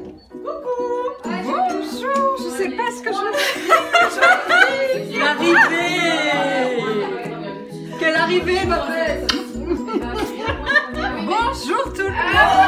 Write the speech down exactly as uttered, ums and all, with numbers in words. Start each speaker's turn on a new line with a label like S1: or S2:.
S1: Coucou. Bonjour, je sais pas ce que je...
S2: L'arrivée.
S1: Quelle arrivée, ma belle. Bonjour tout le monde.